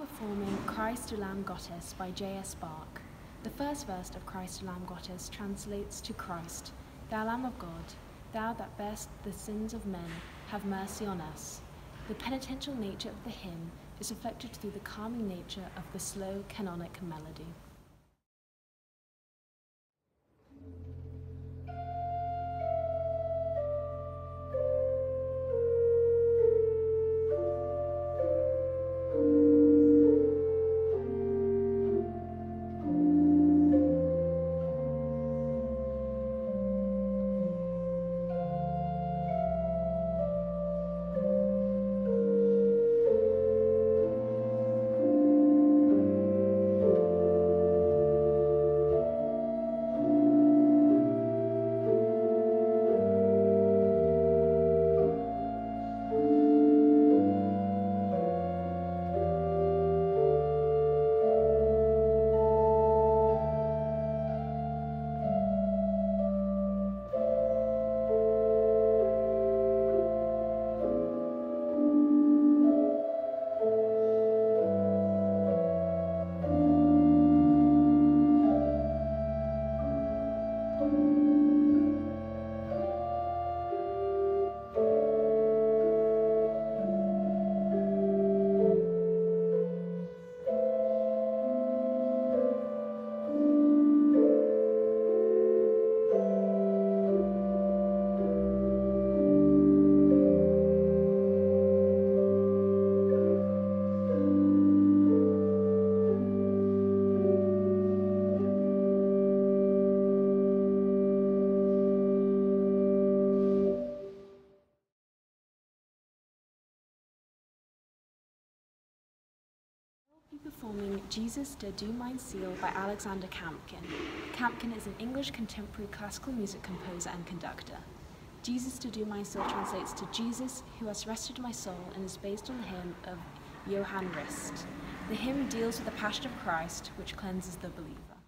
Performing Christ du Lamb Gottes by J.S. Bach. The first verse of Christ du Lamb Gottes translates to Christ, Thou Lamb of God, Thou that bearest the sins of men, have mercy on us. The penitential nature of the hymn is reflected through the calming nature of the slow canonic melody. Performing Jesus der Du mein Ziel by Alexander Kampkin. Kampkin is an English contemporary classical music composer and conductor. Jesus der Du mein Ziel translates to Jesus who has rested my soul and is based on the hymn of Johann Rist. The hymn deals with the Passion of Christ, which cleanses the believer.